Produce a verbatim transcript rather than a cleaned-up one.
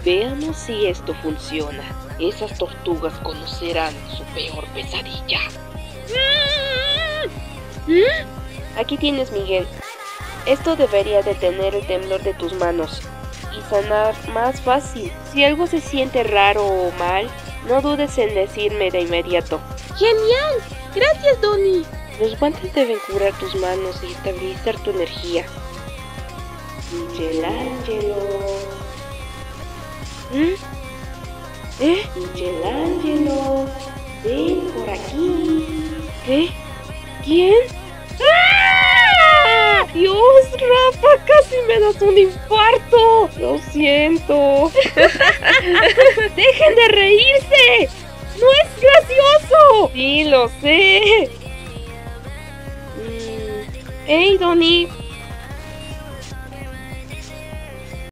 Veamos si esto funciona. Esas tortugas conocerán su peor pesadilla. Aquí tienes, Miguel. Esto debería detener el temblor de tus manos y sanar más fácil. Si algo se siente raro o mal, no dudes en decirme de inmediato. ¡Genial! ¡Gracias, Donnie! Los guantes deben curar tus manos y estabilizar tu energía. Michelangelo. ¿Mm? ¿Eh? Michelangelo, ven por aquí. ¿Qué? ¿Quién? ¡Ah! ¡Dios, Rafa! ¡Casi me das un infarto! Lo siento. ¡Dejen de reírse! ¡No es gracioso! Sí, lo sé. Mm. ¡Hey, Donnie!